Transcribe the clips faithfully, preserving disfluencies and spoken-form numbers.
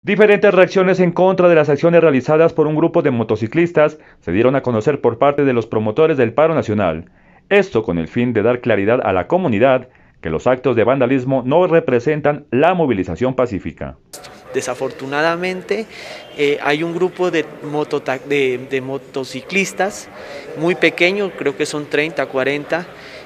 Diferentes reacciones en contra de las acciones realizadas por un grupo de motociclistas se dieron a conocer por parte de los promotores del paro nacional. Esto con el fin de dar claridad a la comunidad que los actos de vandalismo no representan la movilización pacífica. Desafortunadamente eh, hay un grupo de, de, de motociclistas muy pequeño, creo que son treinta, cuarenta,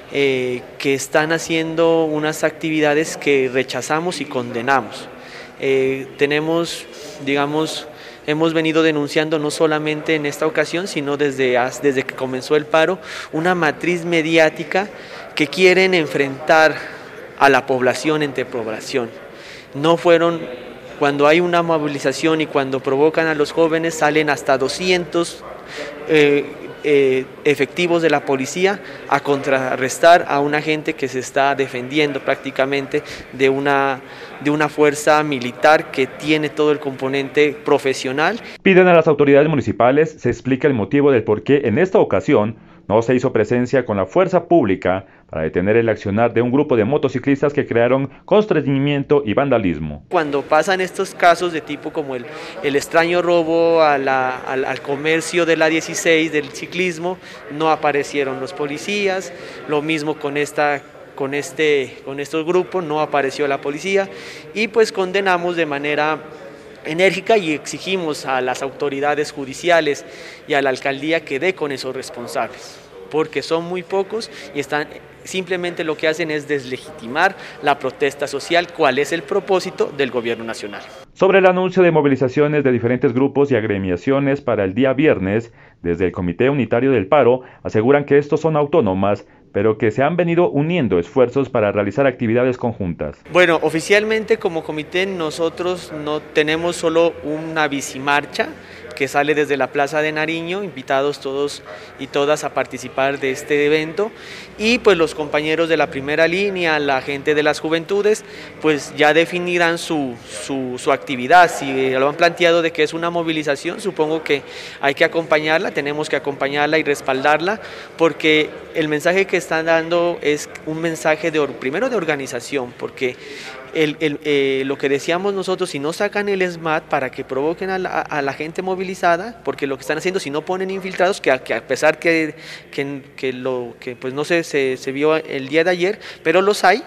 eh, que están haciendo unas actividades que rechazamos y condenamos. Eh, tenemos, digamos, hemos venido denunciando no solamente en esta ocasión, sino desde, desde que comenzó el paro, una matriz mediática que quieren enfrentar a la población entre población. No fueron, cuando hay una movilización y cuando provocan a los jóvenes, salen hasta doscientos eh, eh, efectivos de la policía a contrarrestar a una gente que se está defendiendo prácticamente de una, de una fuerza militar que tiene todo el componente profesional. Piden a las autoridades municipales se explique el motivo del por qué en esta ocasión no se hizo presencia con la fuerza pública para detener el accionar de un grupo de motociclistas que crearon constreñimiento y vandalismo. Cuando pasan estos casos de tipo como el, el extraño robo a la, al, al comercio de la dieciséis del ciclismo, no aparecieron los policías, lo mismo con esta con este con estos grupos, no apareció la policía, y pues condenamos de manera enérgica y exigimos a las autoridades judiciales y a la alcaldía que dé con esos responsables, porque son muy pocos y están simplemente lo que hacen es deslegitimar la protesta social, cuál es el propósito del gobierno nacional. Sobre el anuncio de movilizaciones de diferentes grupos y agremiaciones para el día viernes, desde el Comité Unitario del Paro aseguran que estos son autónomas, pero que se han venido uniendo esfuerzos para realizar actividades conjuntas. Bueno, oficialmente como comité nosotros no tenemos solo una bicimarcha que sale desde la Plaza de Nariño, invitados todos y todas a participar de este evento, y pues los compañeros de la primera línea, la gente de las juventudes, pues ya definirán su, su, su actividad. Si lo han planteado de que es una movilización, supongo que hay que acompañarla, tenemos que acompañarla y respaldarla, porque el mensaje que están dando es un mensaje de, primero de organización, porque El, el, eh, lo que decíamos nosotros, si no sacan el SMAT para que provoquen a la, a la gente movilizada, porque lo que están haciendo, si no ponen infiltrados, que a, que a pesar que, que, que, lo, que pues no se, se, se vio el día de ayer, pero los hay,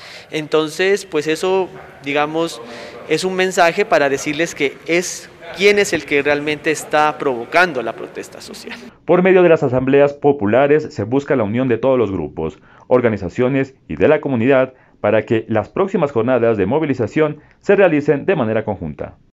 entonces pues eso, digamos, es un mensaje para decirles que es quién es el que realmente está provocando la protesta social. Por medio de las asambleas populares se busca la unión de todos los grupos, organizaciones y de la comunidad para que las próximas jornadas de movilización se realicen de manera conjunta.